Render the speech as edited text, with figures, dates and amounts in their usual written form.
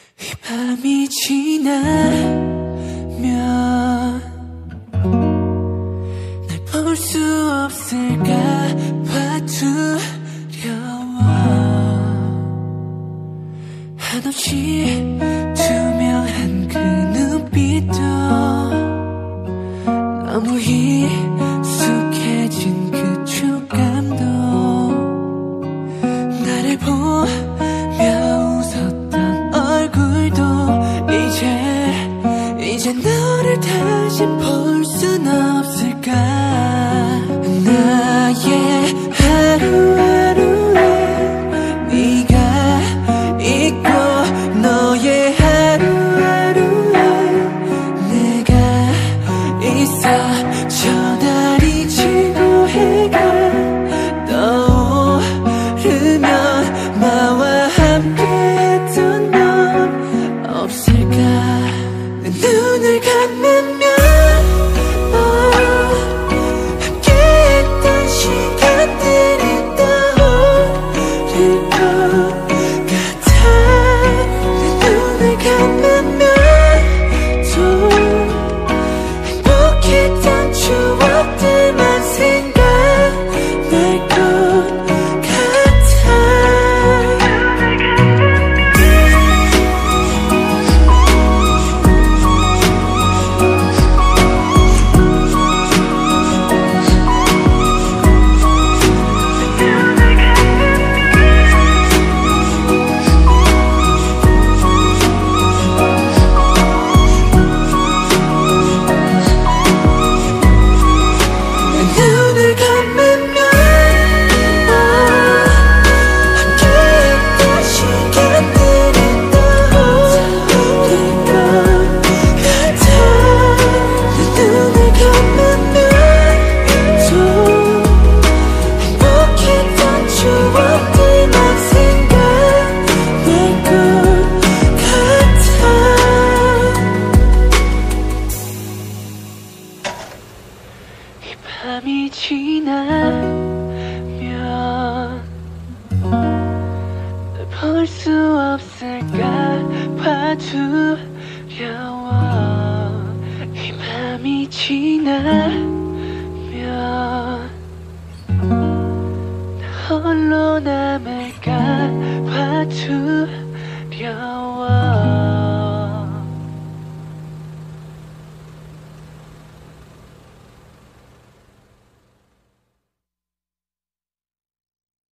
이 밤이 지나면 날 볼 수 없을까 봐 두려워. 한없이 투명한 그 눈빛도 너무 익숙해진 그 촉감도 나를 보며 웃었던 얼굴도 이제 너를 다시 볼 순 없을까. 나의 하루하루에 네가 있고 너의 하루하루에 내가 있어. 저 달이 지고 해가 떠오르면 나와 함께했던 넌 없을까. 내 눈을 감으면 함께했던 시간들이 떠오를 것 같아. 내 눈을 감으면 또 행복했던 추억들만 생각날 것 같아. 눈을 감으면 함께했던 시간들이 떠오를 것 같아. 내 눈을 감으면 또 행복했던 추억들만 생각날 것 같아. 이 밤이 지나면 널 볼 수 없을까 봐 두려워. 이 밤이 지나면 나 홀로 남을까 봐 두려워.